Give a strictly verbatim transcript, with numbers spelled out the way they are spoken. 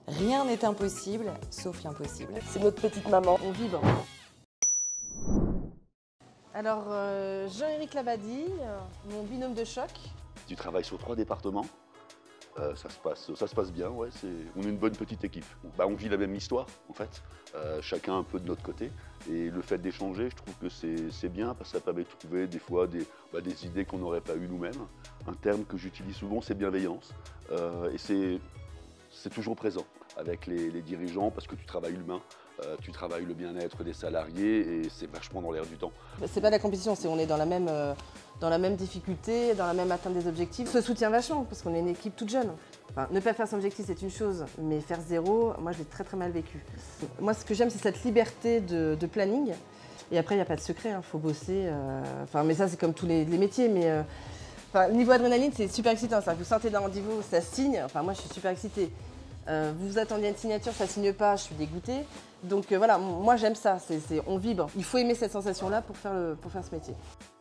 Rien n'est impossible, sauf l'impossible. C'est notre petite maman, on vibre. Alors, euh, Jean-Éric Labadie, euh, mon binôme de choc. Tu travailles sur trois départements, euh, ça, se passe, ça se passe bien, ouais, on est une bonne petite équipe. Bah, on vit la même histoire, en fait, euh, chacun un peu de notre côté. Et le fait d'échanger, je trouve que c'est bien, parce que ça permet de trouver des fois des, bah, des idées qu'on n'aurait pas eues nous-mêmes. Un terme que j'utilise souvent, c'est bienveillance. Euh, et c'est toujours présent avec les, les dirigeants, parce que tu travailles l'humain. Euh, tu travailles le bien-être des salariés et c'est vachement dans l'air du temps. C'est pas de la compétition, c'est on est dans la même, euh, dans la même difficulté, dans la même atteinte des objectifs. On se soutient vachement parce qu'on est une équipe toute jeune. Enfin, ne pas faire son objectif, c'est une chose, mais faire zéro, moi je l'ai très très mal vécu. Moi ce que j'aime, c'est cette liberté de, de planning. Et après, il n'y a pas de secret, il hein, faut bosser. Euh, enfin, mais ça, c'est comme tous les, les métiers. Mais euh, enfin, niveau adrénaline, c'est super excitant. Ça. Vous sortez d'un rendez-vous, ça signe. Enfin, moi, je suis super excitée. Euh, vous vous attendiez à une signature, ça signe pas, je suis dégoûtée. Donc euh, voilà, moi j'aime ça, c'est, c'est, on vibre. Il faut aimer cette sensation-là pour faire, le, pour faire ce métier.